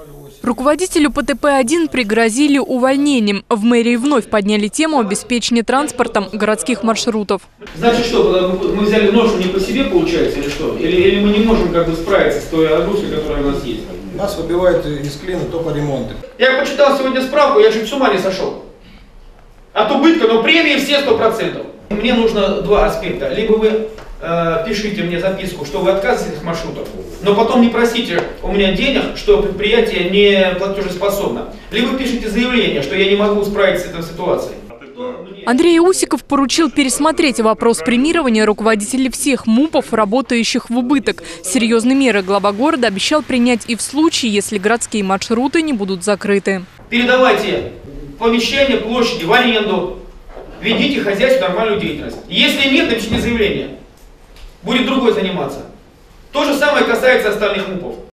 Руководителю ПТП-1 пригрозили увольнением. В мэрии вновь подняли тему обеспечения транспортом городских маршрутов. Значит, что, мы взяли ношу не по себе, получается, или что? Или мы не можем справиться с той нагрузкой, которая у нас есть? Нас выбивают из клина только ремонты. Я почитал сегодня справку, я чуть с ума не сошел. От убытка, но премии все 100%. Мне нужно два аспекта. Либо вы пишите мне записку, что вы отказываетесь от маршрутов, но потом не просите у меня денег, что предприятие не платежеспособно. Либо пишите заявление, что я не могу справиться с этой ситуацией. Андрей Усиков поручил пересмотреть вопрос премирования руководителей всех МУПов, работающих в убыток. Серьезные меры глава города обещал принять и в случае, если городские маршруты не будут закрыты. Передавайте помещения, площади в аренду, ведите хозяйство, нормальную деятельность. Если нет, напишите заявление. Будет другой заниматься. То же самое касается остальных МУПов.